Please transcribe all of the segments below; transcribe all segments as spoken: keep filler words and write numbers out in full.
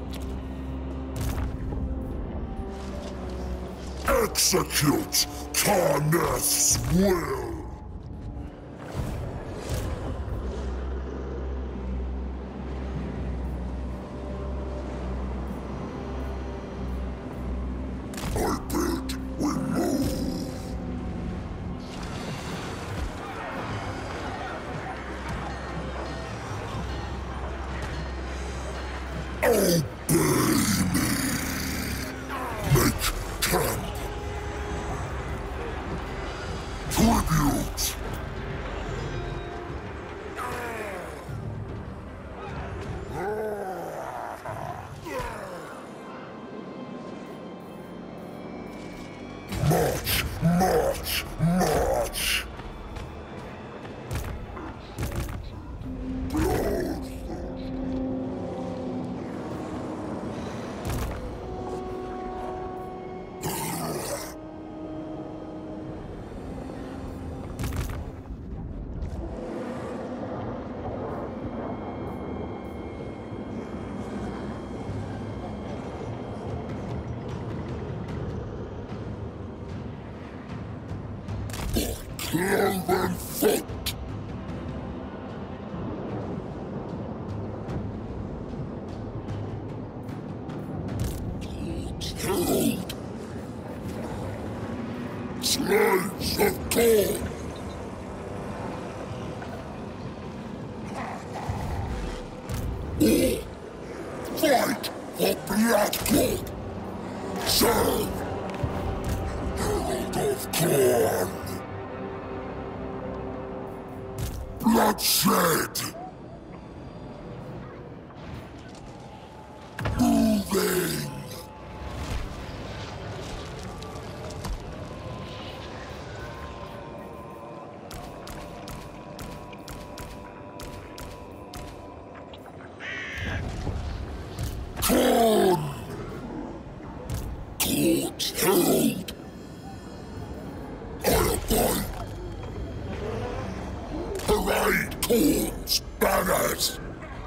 Execute Khorne's will! I bid we move! Obey me! Make camp! Tribute! March! March! March! Cloven foot! Herald! Slaves of Khorne! War! Fight for Bloodclot! Serve! Herald of Khorne! Bloodshed! Moving! Khorne! Court Herald! I obey! Parade Khorne's banners!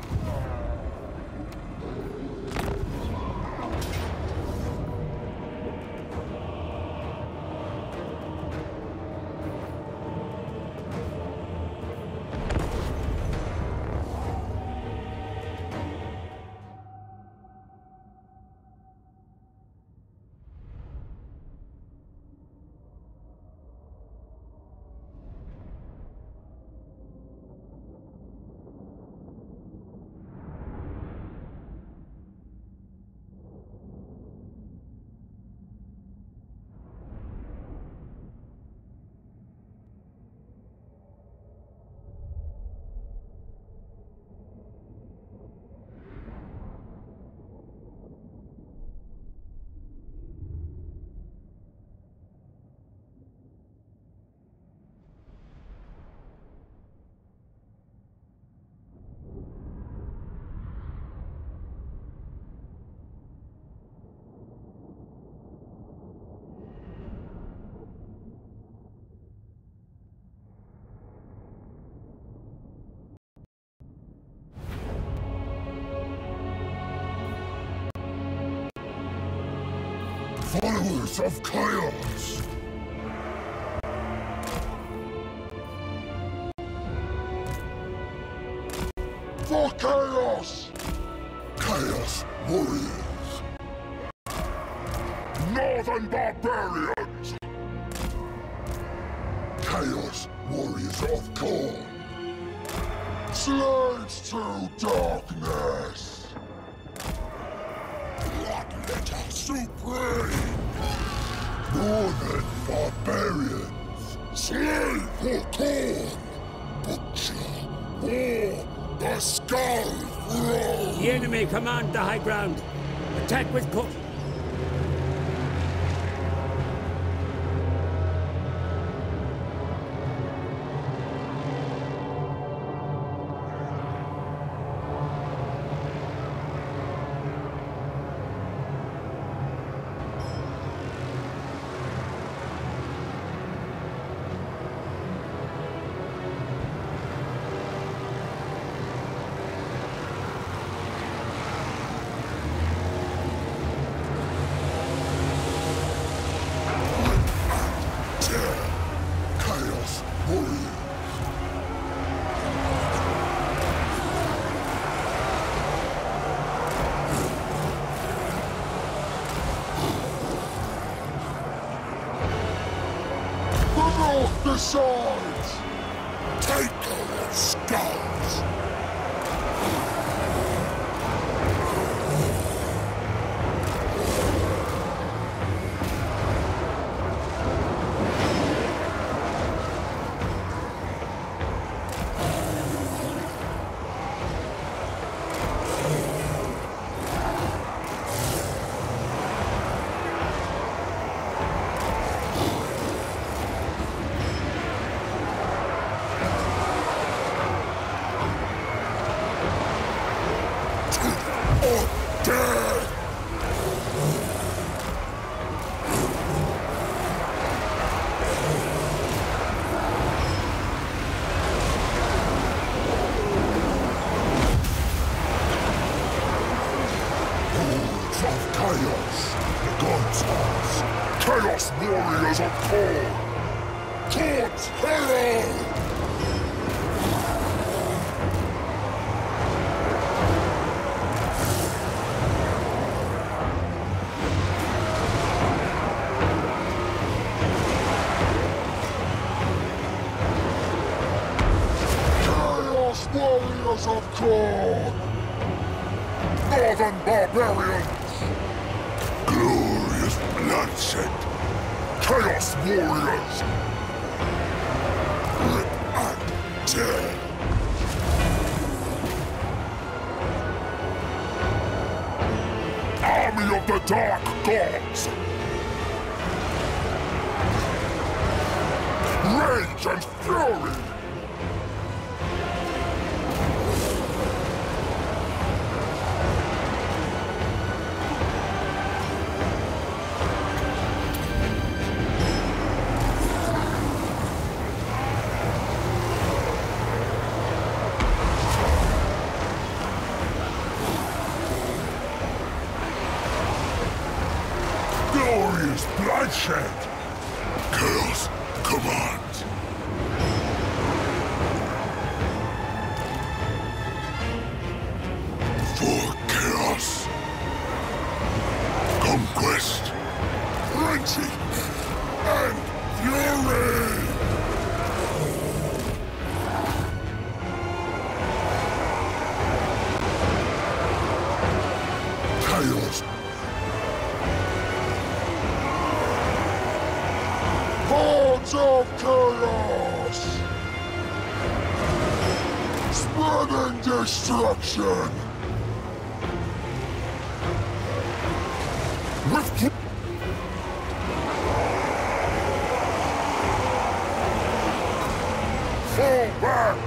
Followers of chaos! For chaos! Chaos warriors! Northern barbarians! Chaos warriors of Khorne! Slaves to darkness! Bloodletter supreme! Northern barbarians! Slave for Khorne! Butcher! War! The skull throw! The enemy command the high ground! Attack with caution! sides! Taker of skulls! Chaos Warriors of Khorne! Khorne's Herald! Chaos Warriors of Khorne! Northern Barbarians! Glorious bloodshed! Chaos Warriors! Rip and tear! Army of the Dark Gods! Rage and fury! Glorious bloodshed! Chaos command! For chaos! Conquest! Frenzy! And fury! Chaos! Hordes of chaos! Spreading destruction! With fall back!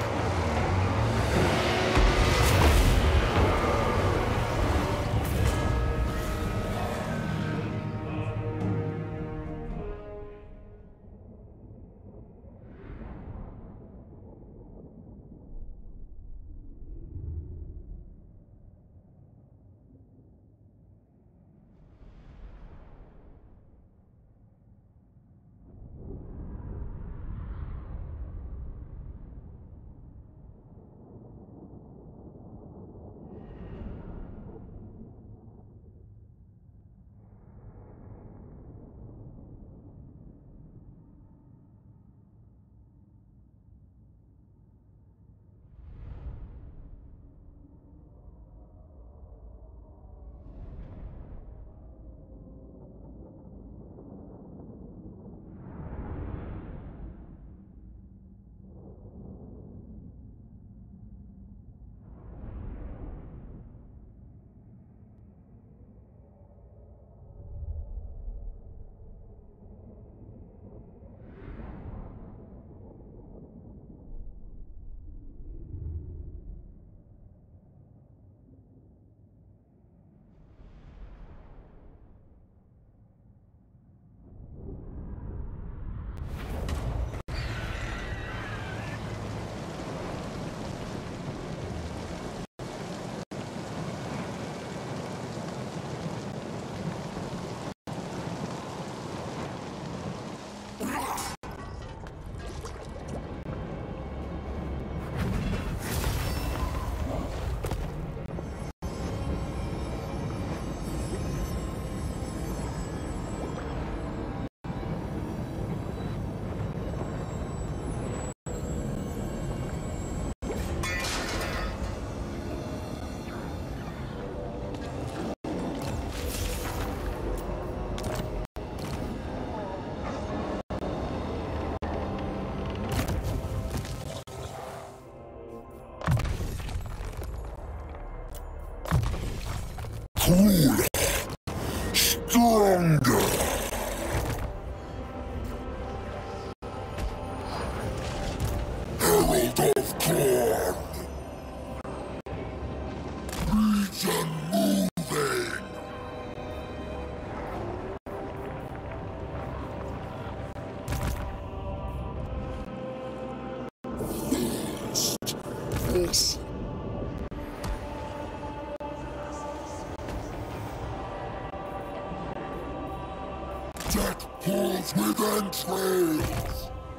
crueler, stronger. Herald of Khorne. Region moving. First, listen. Death pulls with entrails.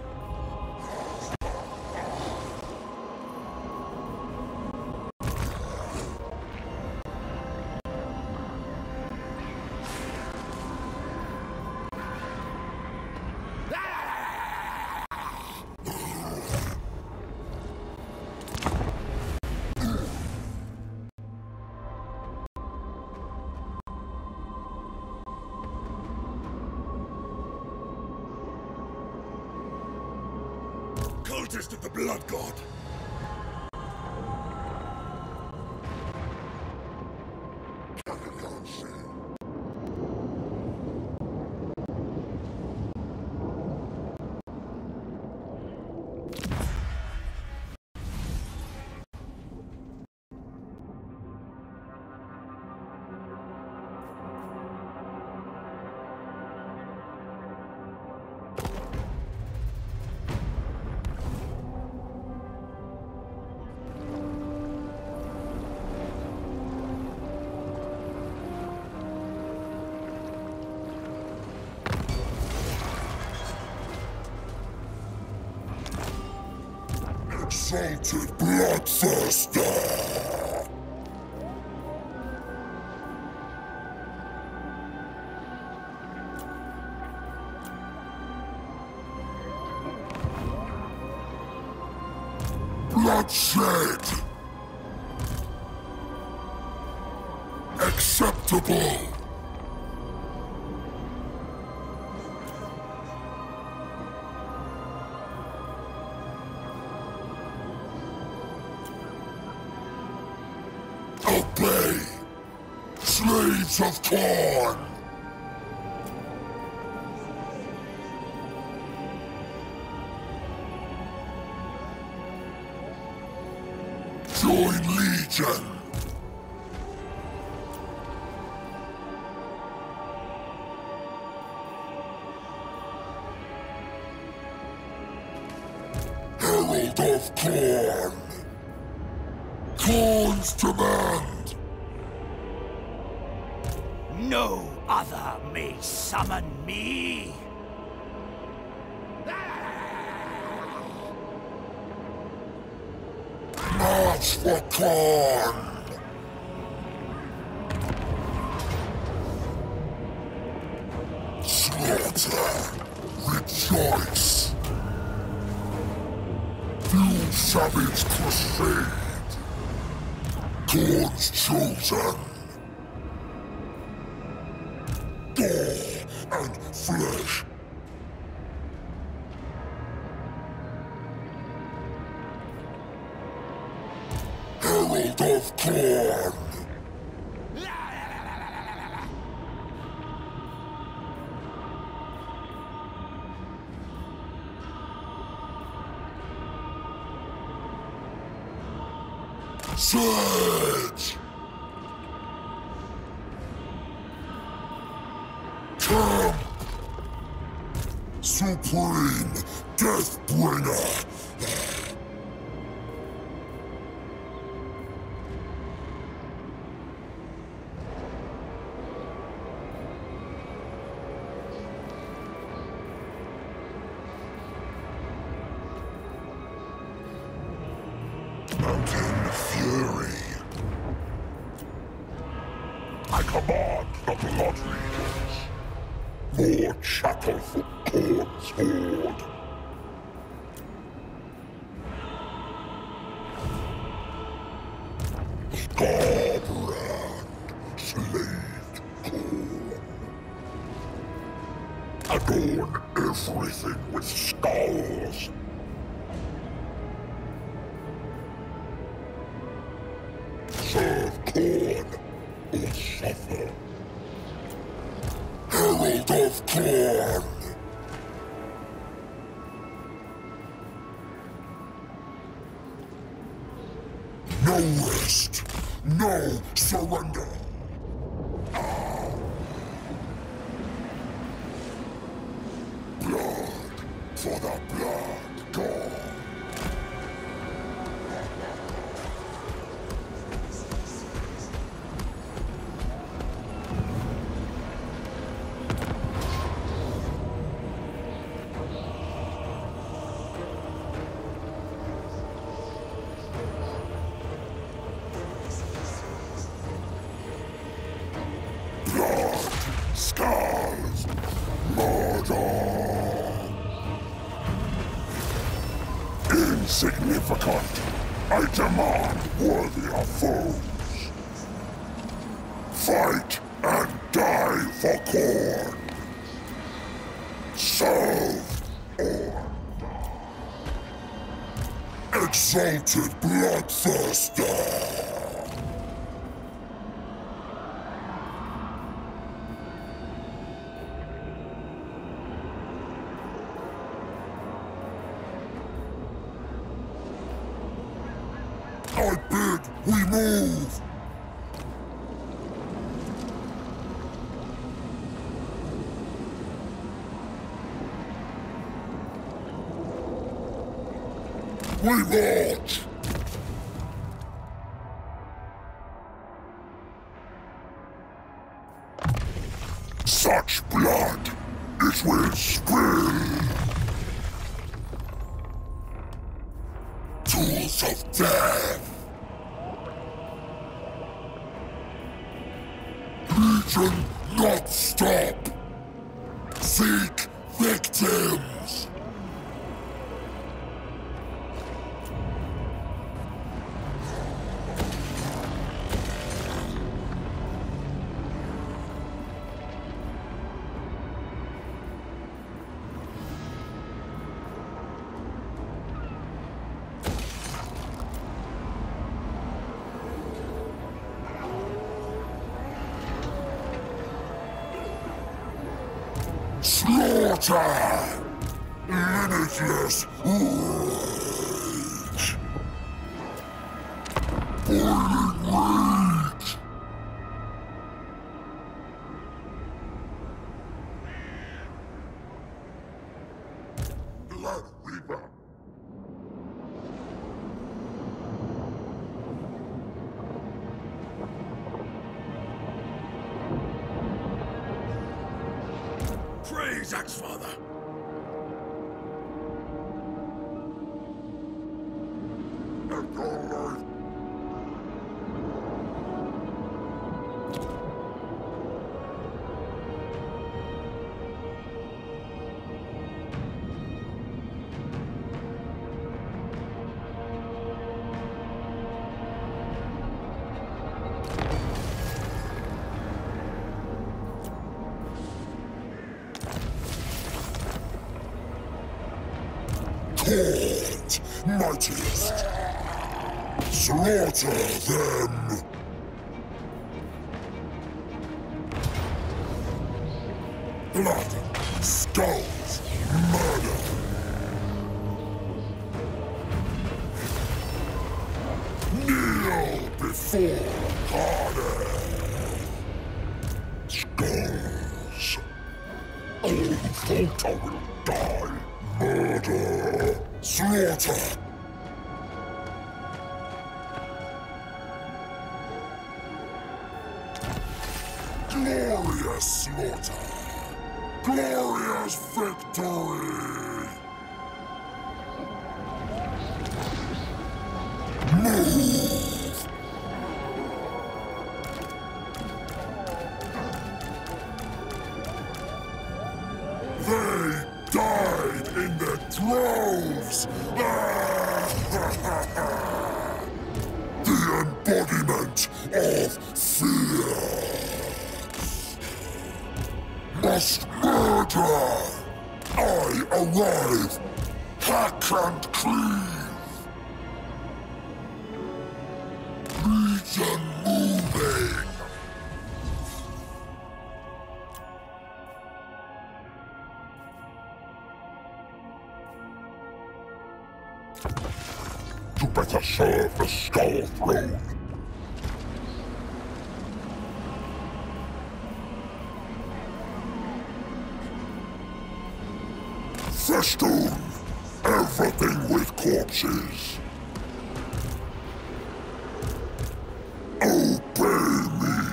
Cultist of the Blood God! Exalted Bloodthirster! Bloodshed! Acceptable! Obey! Slaves of Khorne! Join Legion! Herald of Khorne! Khorne's demand! No other may summon me! March for Khorne! Slaughter! Rejoice! Fuel Savage Crusade! Khorne's chosen! Gore and flesh! Herald of Khorne! Surge! Camp! Supreme Deathbringer! Mountain Fury! I command the Blood Legions! More chattel for Khorne's horde! Scarbrand, slave Khorne. Adorn everything with skulls! Serve Khorne! or suffer. Herald of Khorne! No rest! No surrender! Blood for the blood god! Scars! Murder! Insignificant! I demand worthier foes! Fight and die for Khorne! Serve or die! Exalted bloodthirster! I bid we move! We march! Such blood, it will spill! Tools of death! Legion not stop! Seek victims! Slaughter! Limitless rage! Boiling rage! Blood Reaper! Praise Axe-Father! And all life. Khorne, mightiest! Slaughter them! Blood, skulls, murder! Kneel before Khorne! Skulls! All Volta will die! Murder! Slaughter! Glorious slaughter! Glorious victory! Move! They died in their droves! The embodiment of fear! Must murder! I arrive! Hack and cleave! Legion moving! better serve the Skull Throne. Festoon everything with corpses. Obey me.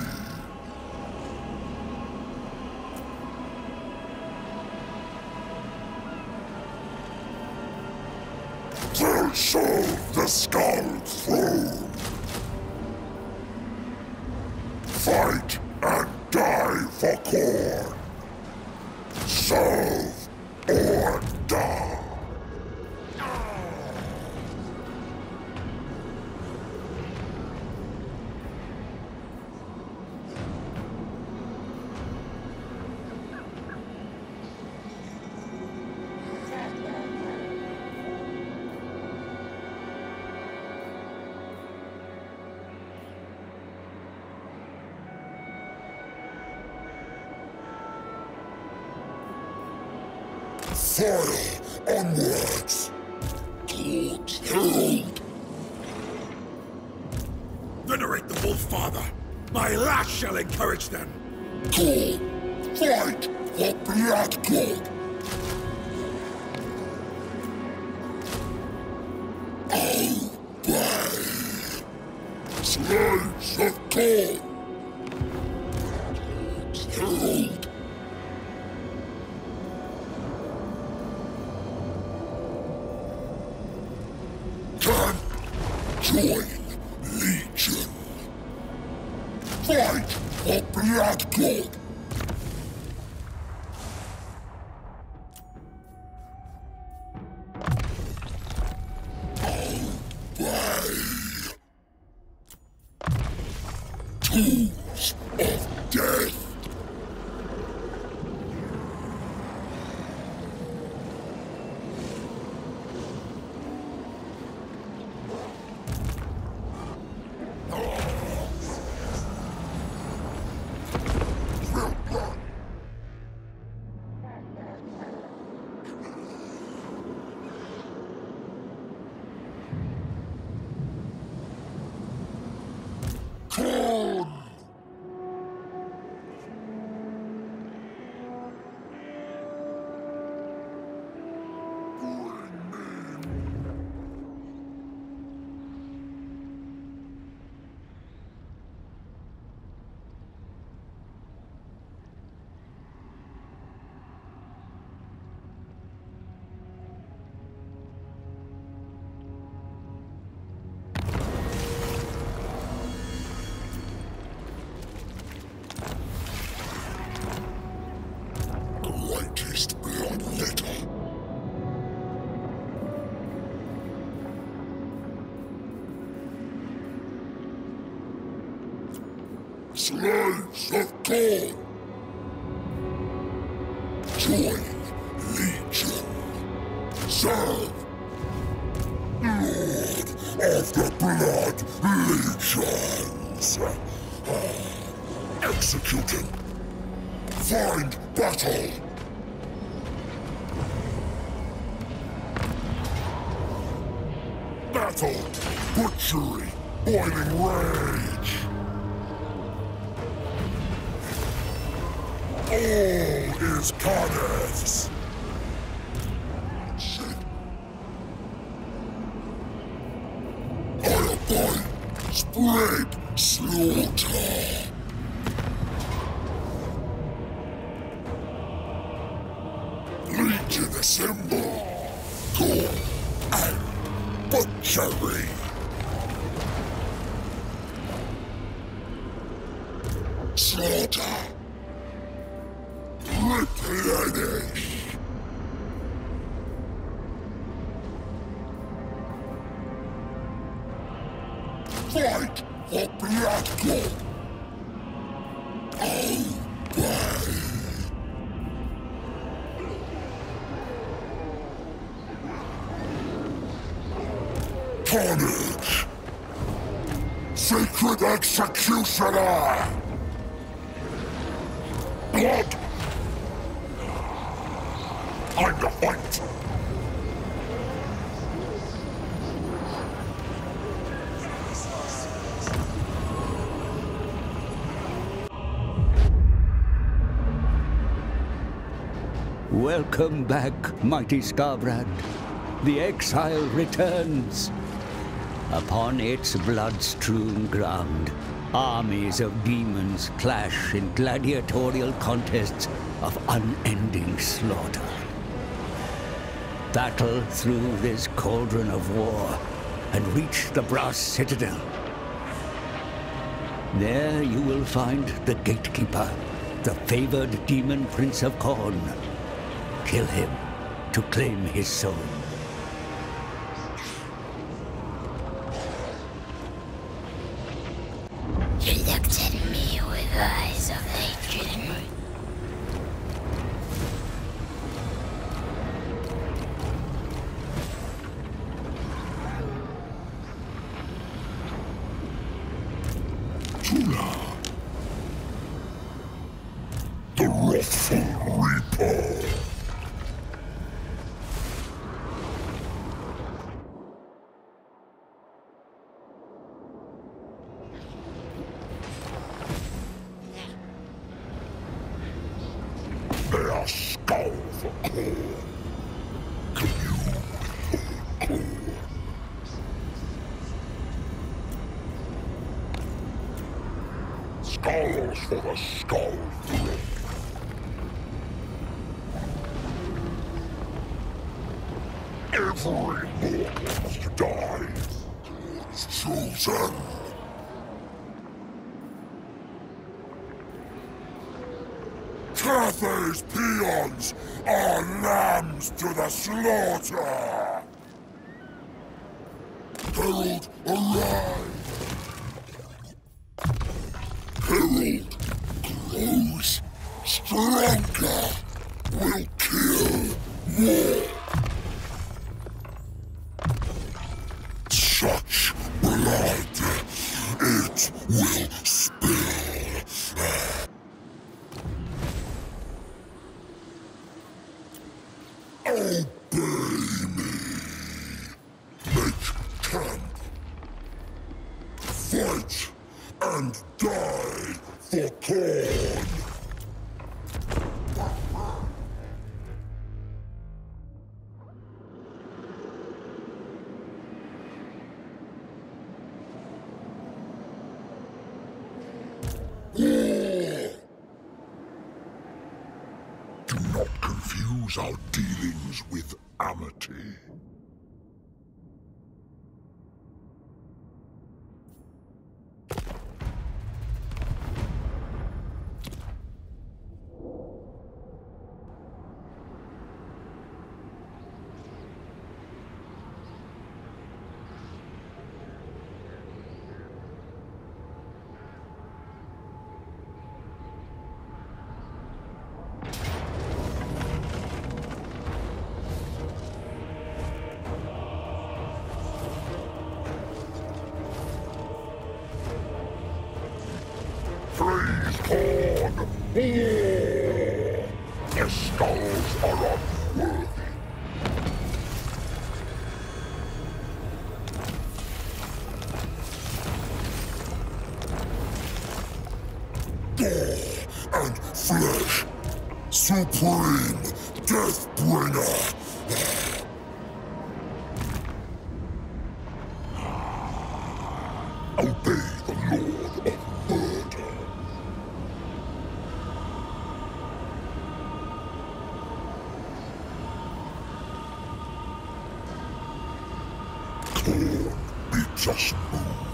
To serve the Skull Throne. Fight and die for Khorne. Serve or die. Fire onwards! Khorne's herald! Venerate the Wolf Father! My lash shall encourage them! Khorne, fight for Bloodgod! Obey! Slaves of Khorne! Khorne's herald! Join Legion. Fight for Bloodgod. Obey. Tools of death. Khorne! Greatest bloodletter. Slaves of Khorne. Join Legion. Serve. Lord of the Blood Legions. Executing. Find battle. Battle, butchery, boiling rage. All is carnage. I abide, spread slaughter. Legion assemble. Go and butchery! Slaughter! Replenish! Fight for Bloodgod! Obey! Carnage! Sacred Executioner! Blood! Time to fight! Welcome back, mighty Starbrand. The exile returns. Upon its blood-strewn ground, armies of demons clash in gladiatorial contests of unending slaughter. Battle through this cauldron of war and reach the Brass Citadel. There you will find the Gatekeeper, the favored demon prince of Khorne. Kill him to claim his soul. You looked at me with eyes of hatred. The wrathful Reaper. Their skull for Khorne. Commune with Khorne. Skulls for the skull throne. Every mortal must die. Is chosen. Cathay's peons are lambs to the slaughter! Herald, arrive! Herald grows stronger, will kill more. Such blood, it will spill. Obey me. Make camp. Fight and die for Khorne. Do not confuse our dealings with amity. Praise Khorne! War! Their skulls are unworthy. Gore and flesh! Supreme Deathbringer! Obey the Lord of Murder. Khorne bids us move.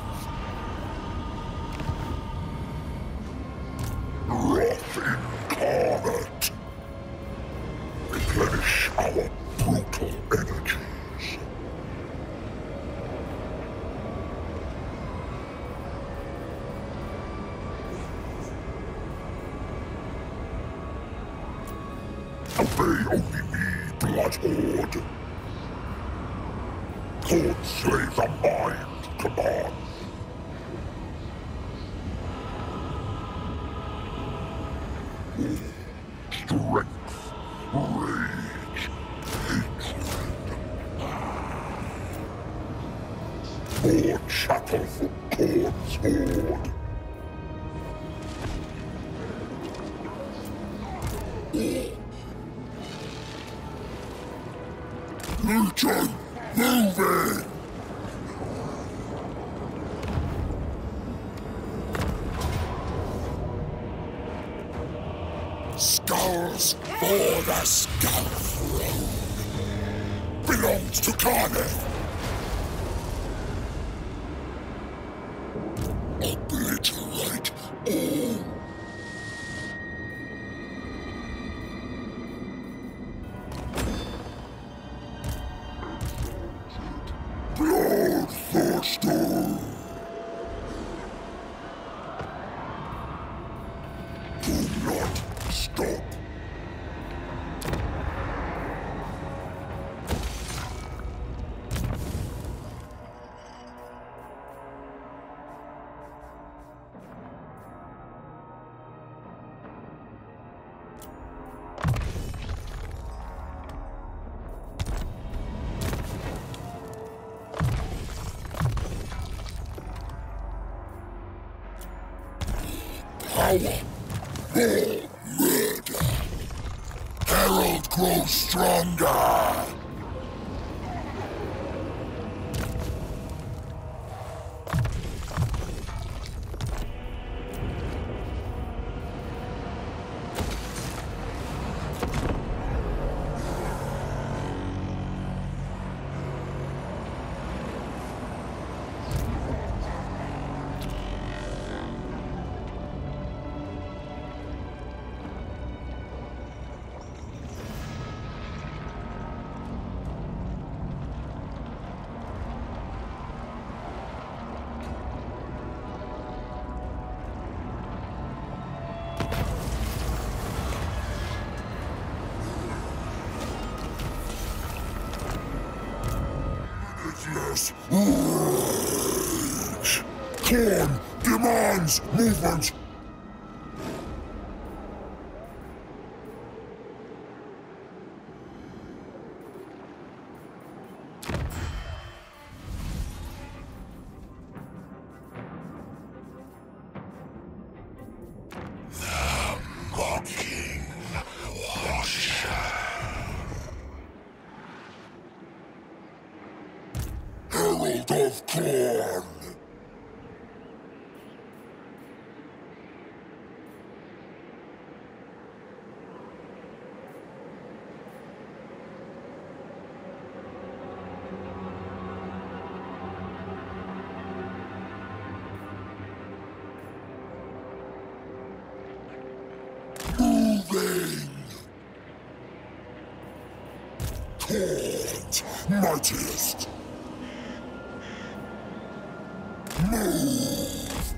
Wrath incarnate. Replenish our brutal energies. Obey only me, Blood Horde. Khorne slaves are mine to command. Strength, rage, hatred. More chattel for Khorne's horde. Legion, moving! Skulls for the Skull Throne. Belongs to Khorne. Obliterate all. Bloodthirster. Do not stop. Power or murder. Herald grows stronger. Yes. Rage. Khorne demands movement. The mocking washer. Herald of Khorne! Moving! Khorne's mightiest! Move!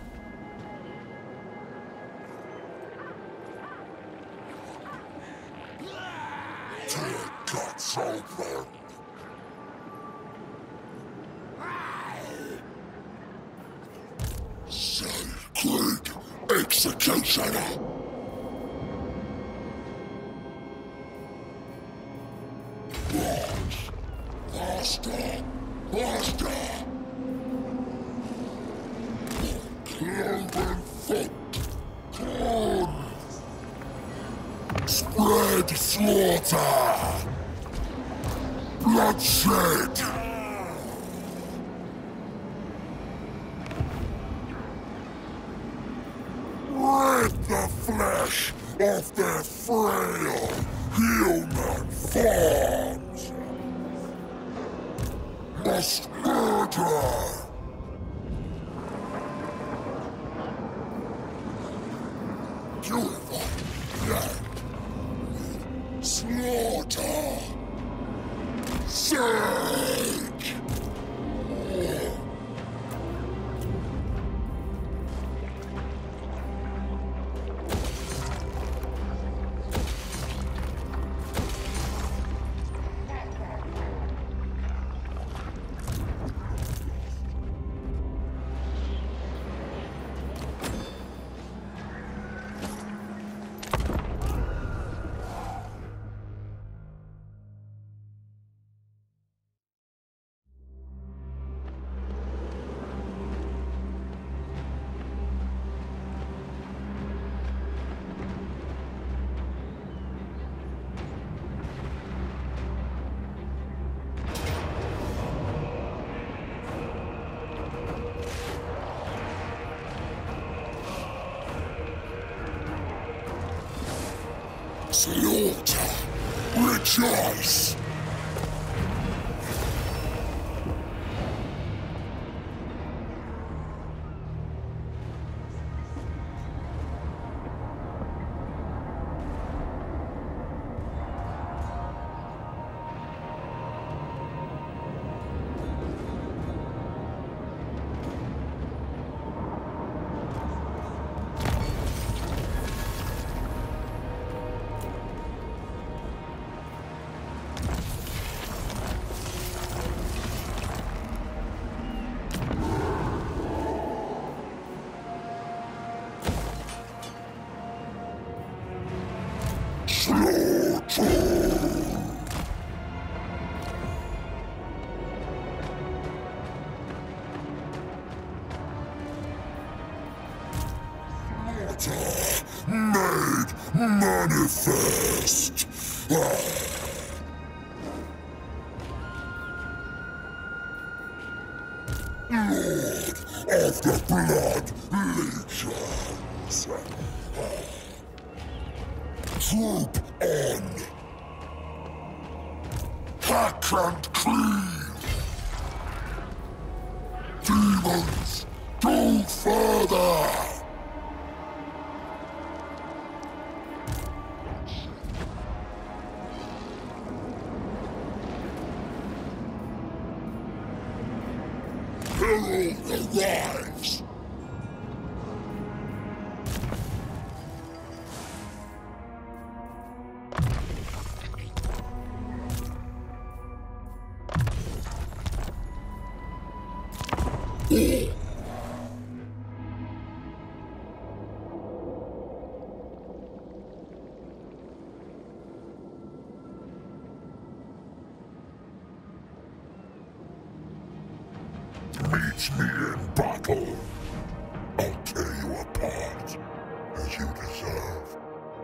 Tear guts open! Sacred executioner! March! Faster! Faster! Cloven foot! Khorne! Spread slaughter! Bloodshed! Rip the flesh off their frail human forms! Must murder! Purify blood! Slaughter! Surge! Slaughter! Rejoice! Made manifest. Lord of the Blood Legions. Troop on. Hack and clean. Demons, go further. Herald arrives! Oh. Meet me in battle. I'll tear you apart, as you deserve.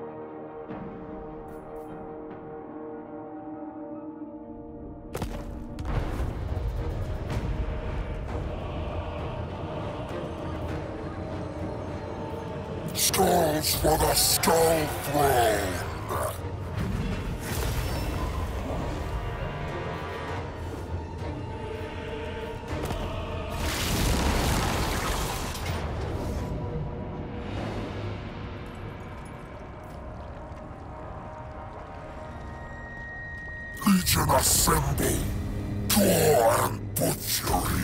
Skulls for the Skull Throne! Legion assemble! Gore and butchery!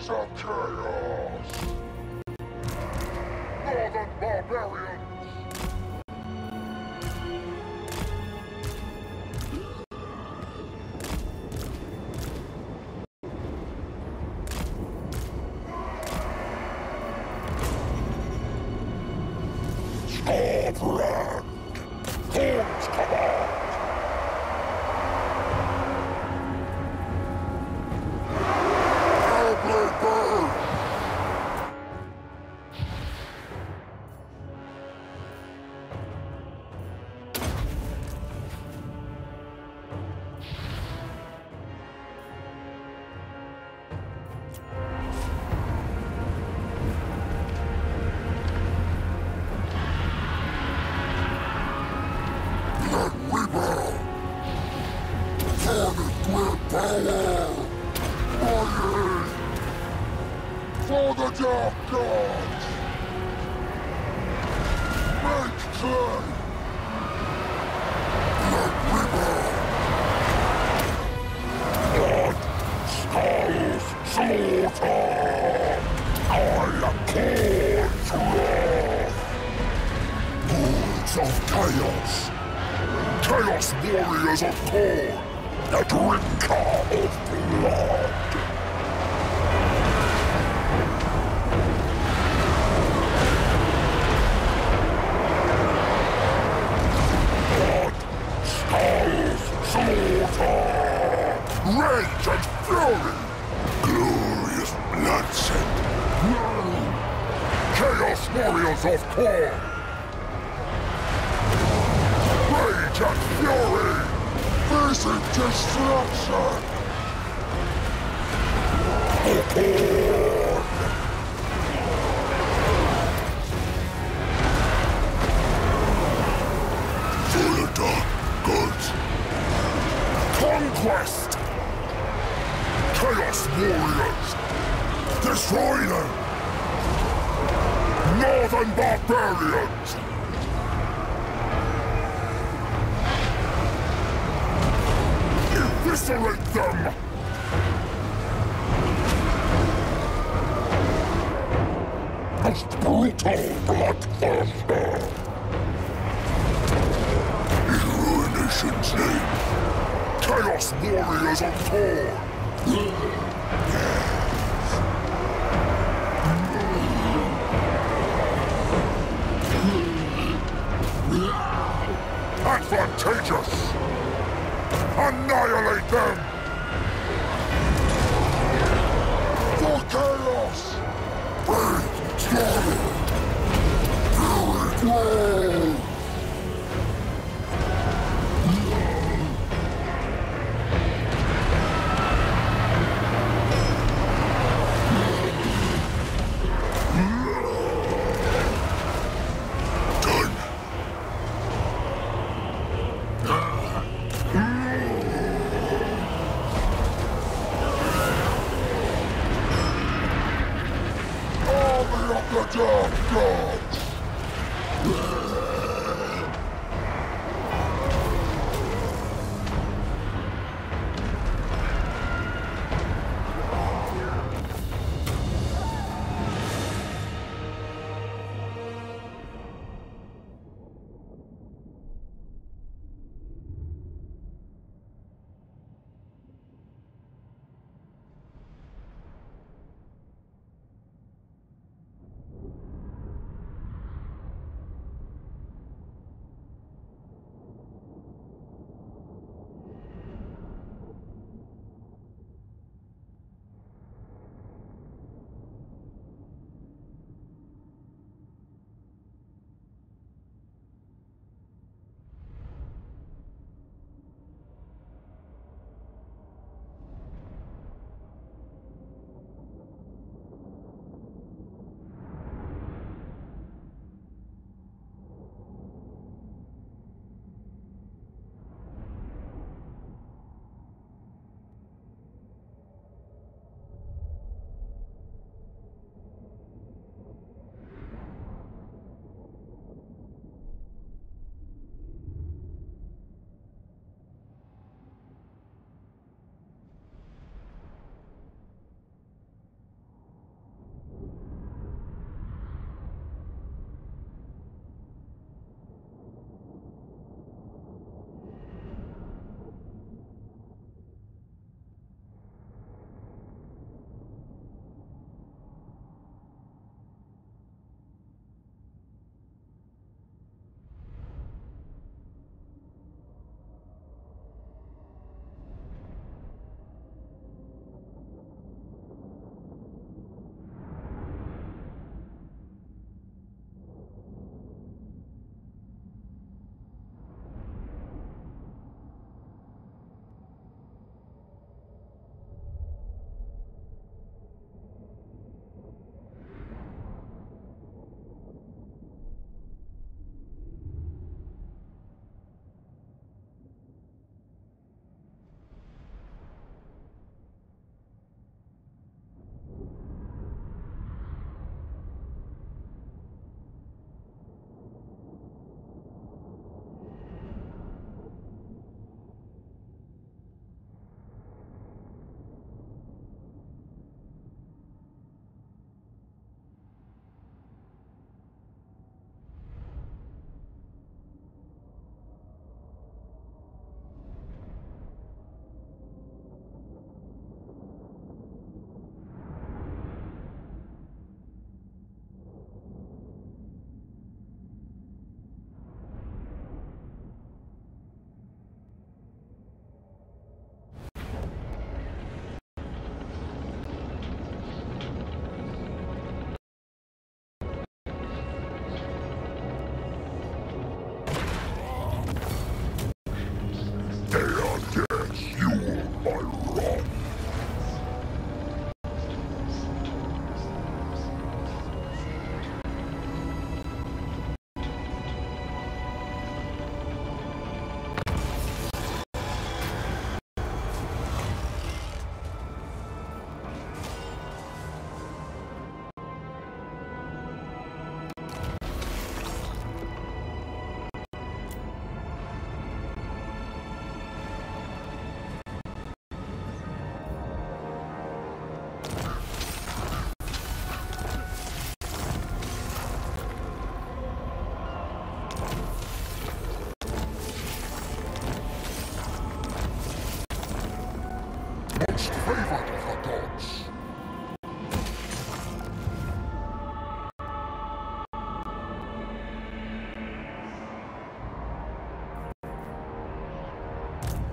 Warriors of Chaos! Northern Barbarians! Scotland! Khorne's command! Hellblade burn! For the Dark Gods! Make clay! Let rebel! Blood, skulls, slaughter! I am Khorne's wrath! Lords of Chaos! Chaos Warriors of Khorne! The drinker of blood! Slaughter! Rage and fury! Glorious bloodshed! Chaos Warriors of Khorne! Rage and fury! Facing destruction! For Khorne! For the Dark Gods! Conquest! Chaos Warriors! Destroy them! Northern Barbarians! Eviscerate them! Most brutal bloodthirster! In Ruination's name! Chaos Warriors of Khorne! Advantageous! Annihilate them! For Chaos! Bring slaughter! Fury grow! The Dark Gods!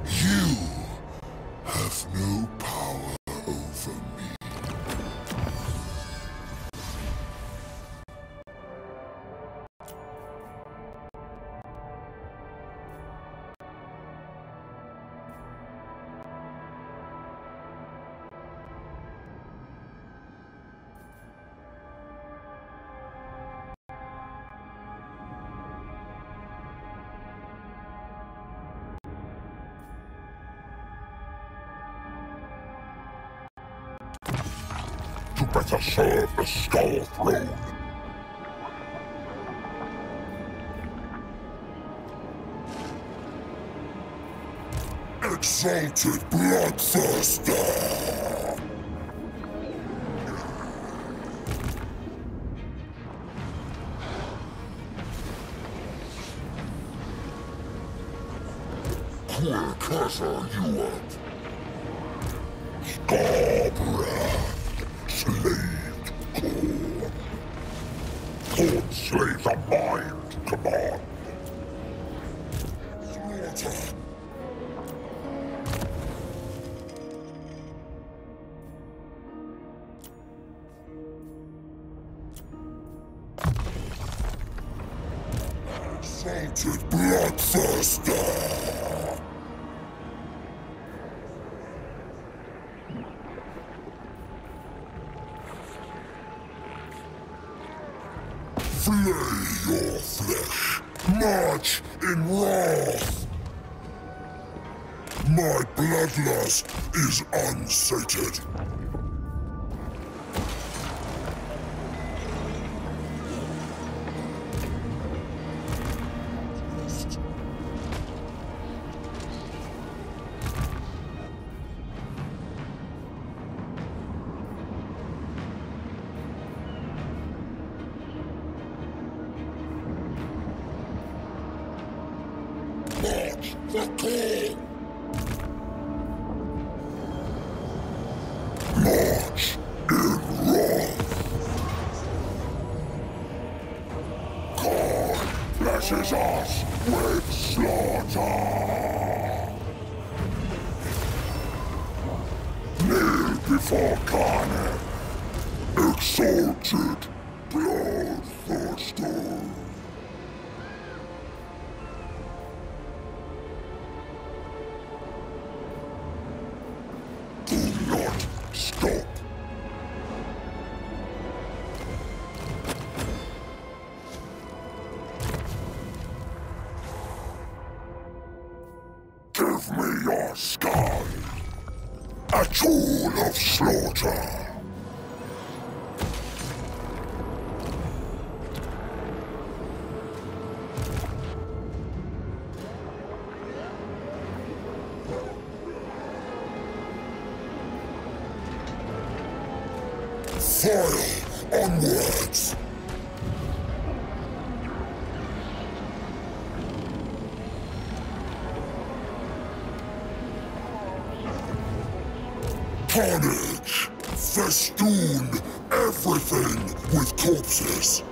You have no power over me. You better serve the Skull Throne. Exalted Bloodthirster! Quick as are you at? Scarborough! Slaved Khorne. Khorne slaves are mine to command. Slaughter. Exalted Bloodthirster! Flay your flesh, march in wrath. My bloodlust is unsated. March for Khorne! March in wrath! Khorne blesses us with slaughter! Kneel before Khorne, exalted Bloodthirster! Do not stop. Give me your skull, a tool of slaughter. Fire onwards! Carnage! Festooned everything with corpses!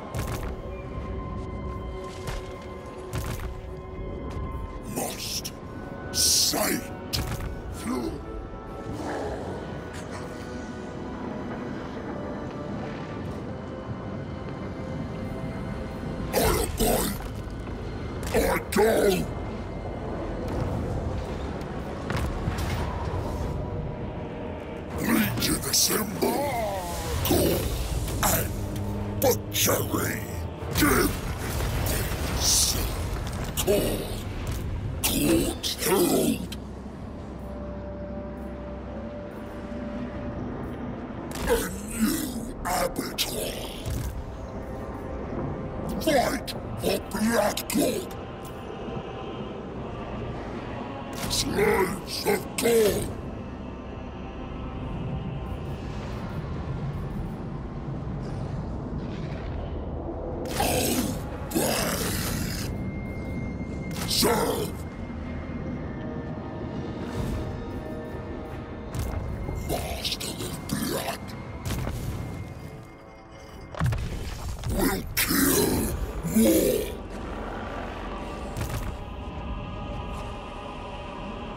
Must sight through. I abide. I go. Legion assemble. Go and butchery. Give this call. Court herald. A new abattoir. Fight for Blackclaw! Slaves of Khorne! Obey! Serve! Master of Blood! Will kill more!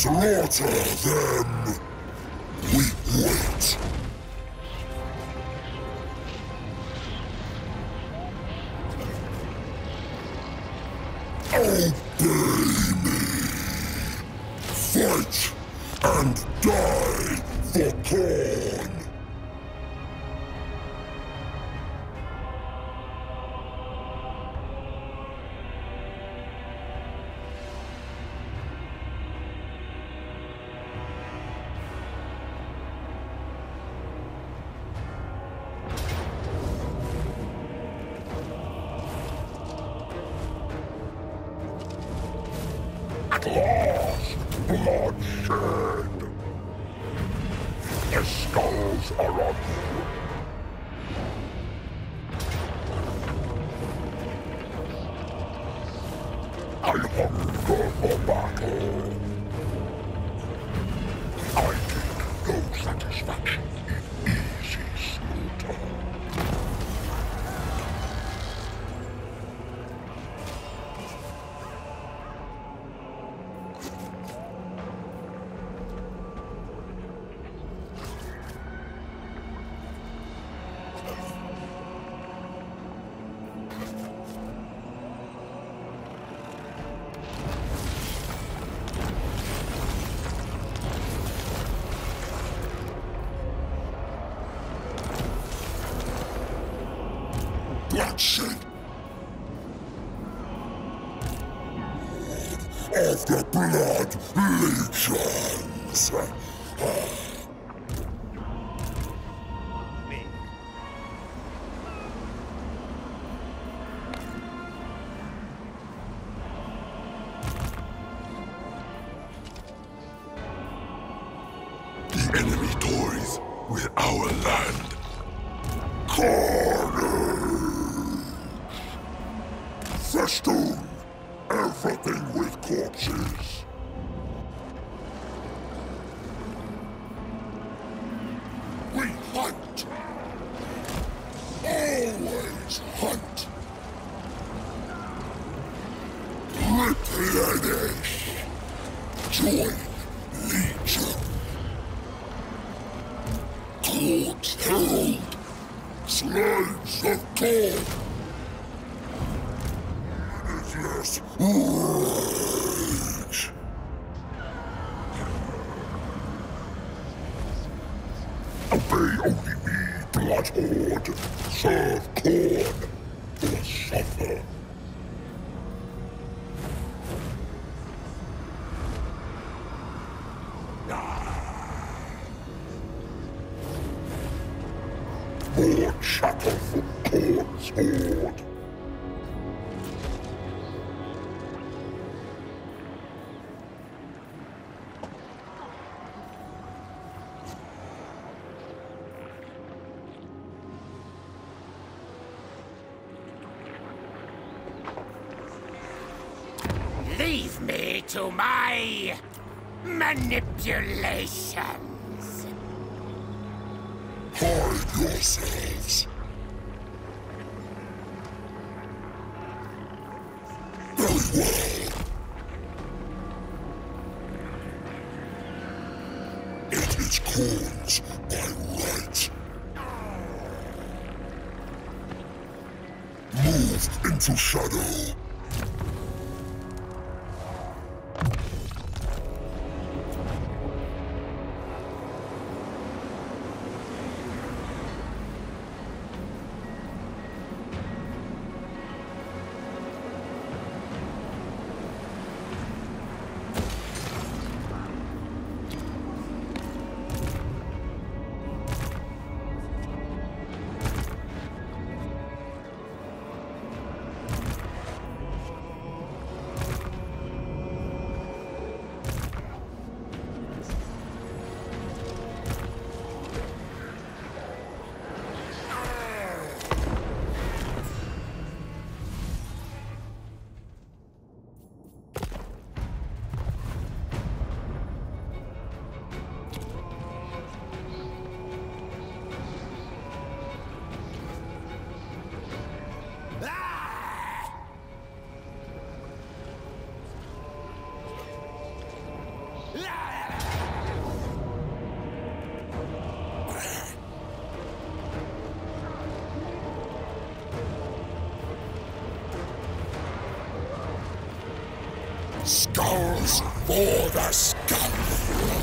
slaughter them. We wait. Obey me. Fight and die for Khorne. Glass bloodshed. The skulls are on you. I hunger for battle. I take no satisfaction in easy slaughter. Bloodshed of the Blood Legions. The enemy toys with our land. Khorne! Festoon everything with corpses. We hunt. Always hunt. Replenish. Join Legion. Court Herald. Slaves of God. Limitless rage. Obey only me, Blood Horde. Serve Khorne or suffer. More chattel from Khorne's horde. Leave me to my manipulations. Hide yourselves. Very well. It is Khorne's by right. Move into shadow. Skulls for the skull.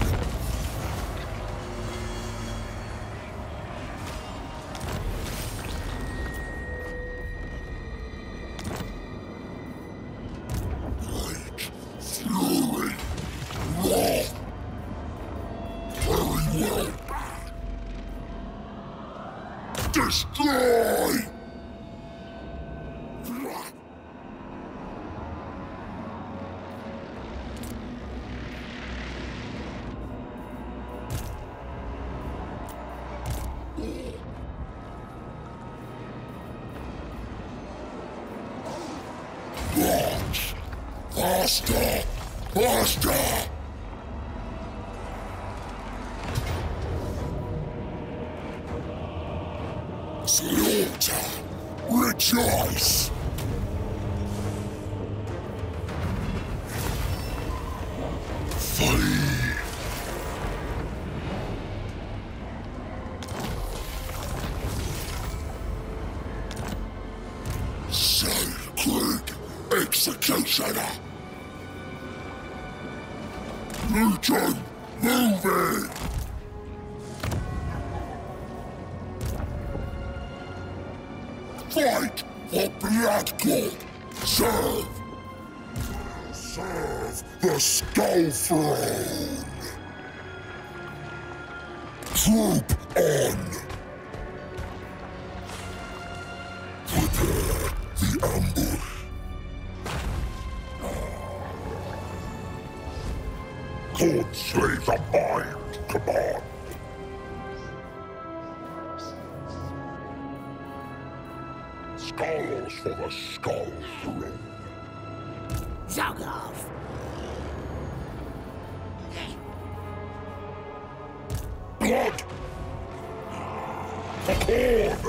Light, fury, war. Very well. Destroy! Launch! Faster! Faster! Slaughter! Rejoice! Flee! Sacred Executioner! Legion, move in! Fight for Bloodgood! Serve! Serve the Skull Throne! Troop on! Prepare the ambush! God slay the mind, command! Skulls for the Skull Throne! Zagov! Blood! For Khorne!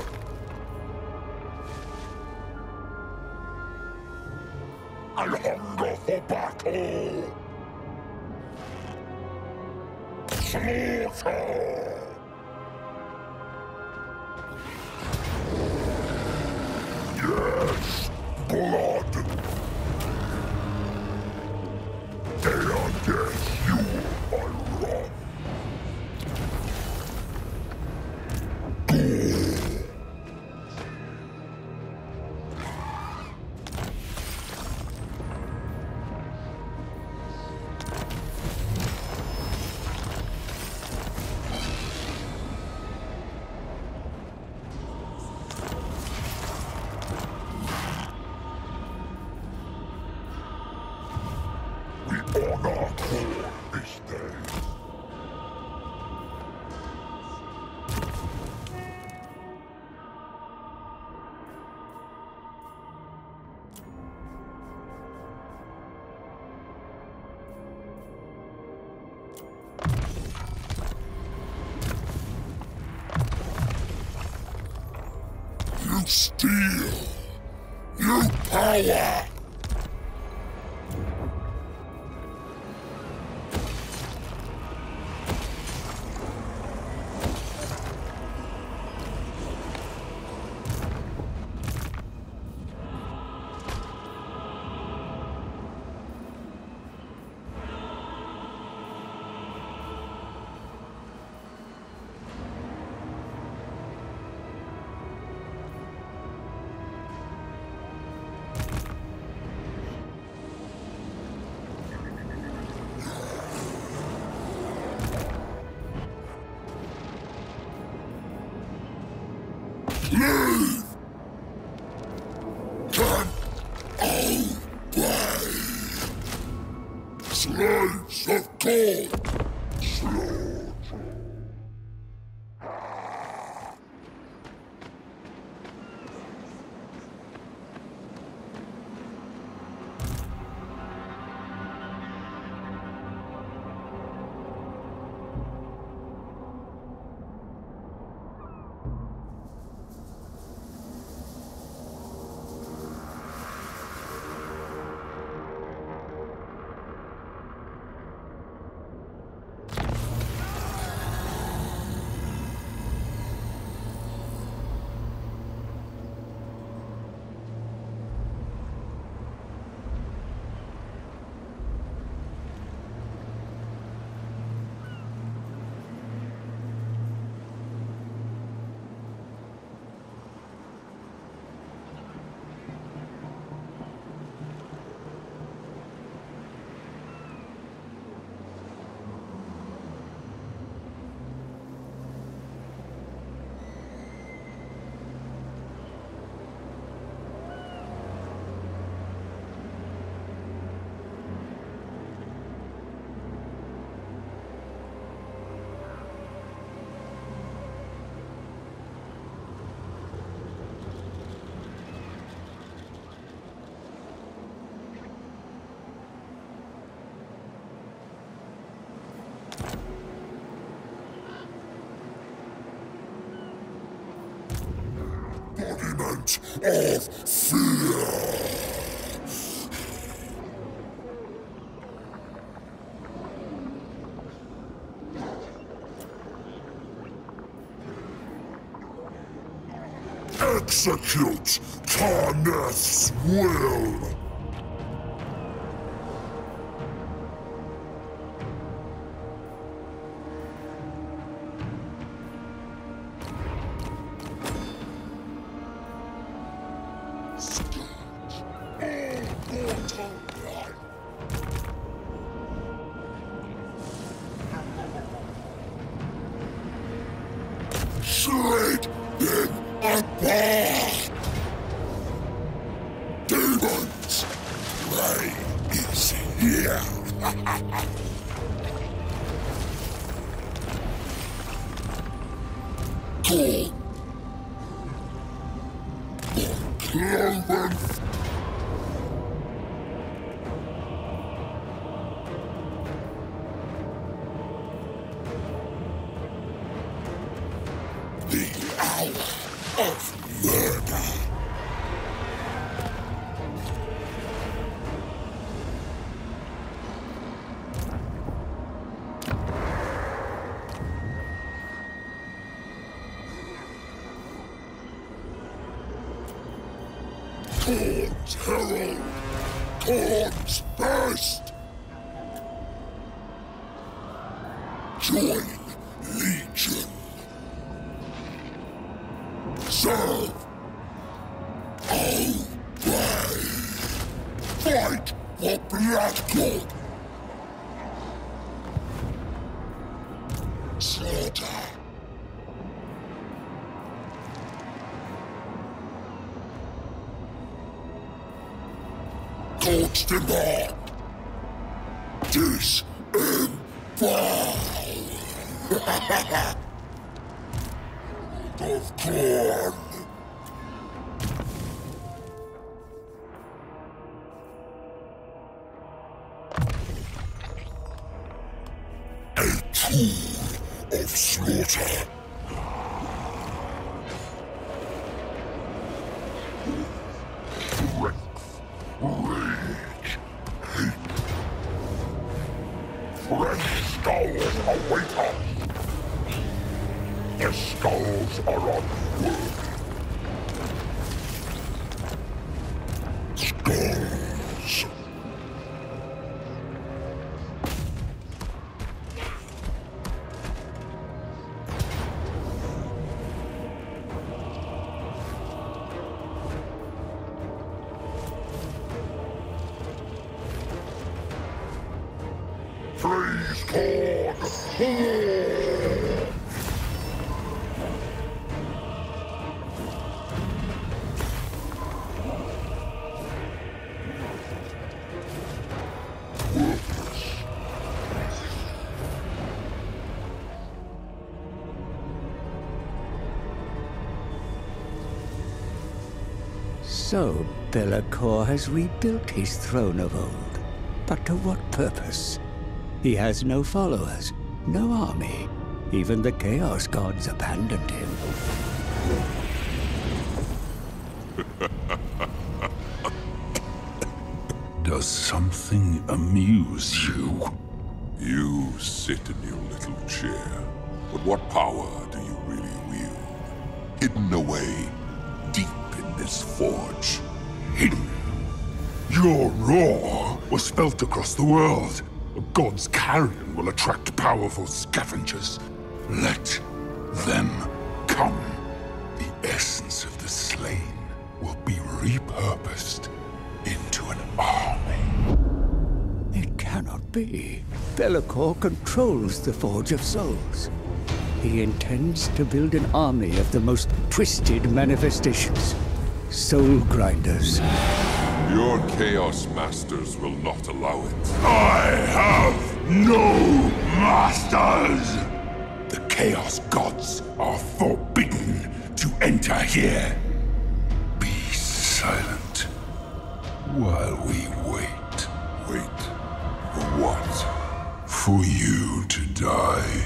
I hunger for battle! Slaughter! Yes! Blood! And against you I run! Gore! We honor Khorne this day. You steal! You power! Leave! Can obey! Slaves of God! Slaughter! execute of fear. Execute Khorne's will! Shred them apart! Demons! Prey is here! Go! Cloven! The hour of murder! Khorne's herald! Khorne's first! Join Legion! Serve! Obey! Fight for Bloodgood! Slaughter! Constable! Disembowel! Of Khorne! A tool of slaughter! Strength, rage, hate. Fresh skulls await us! The skulls are on wood. Skulls. Praise Khorne! So, Be'lakor has rebuilt his throne of old. But to what purpose? He has no followers, no army. Even the Chaos Gods abandoned him. Does something amuse you? You sit in your little chair, but what power do you really wield? Hidden away, deep in this forge. Hidden. Your roar was felt across the world. A god's carrion will attract powerful scavengers. Let them come. The essence of the slain will be repurposed into an army. It cannot be. Be'lakor controls the Forge of Souls. He intends to build an army of the most twisted manifestations. Soul grinders. Your Chaos Masters will not allow it. I have no masters! The Chaos Gods are forbidden to enter here. Be silent while we wait. Wait. For what? For you to die.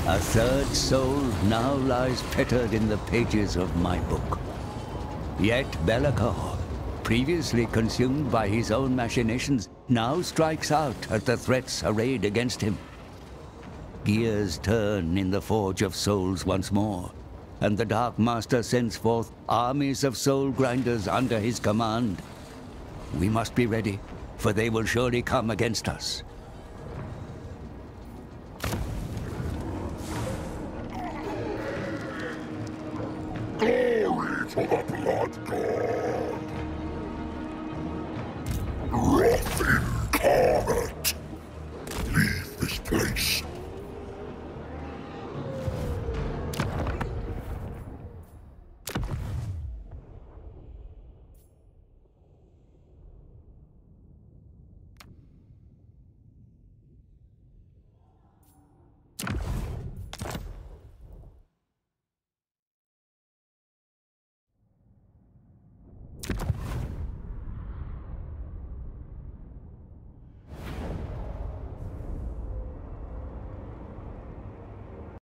A third soul now lies fettered in the pages of my book. Yet Be'lakor, previously consumed by his own machinations, now strikes out at the threats arrayed against him. Gears turn in the Forge of Souls once more, and the Dark Master sends forth armies of soul grinders under his command. We must be ready, for they will surely come against us. Glory to the Blood God!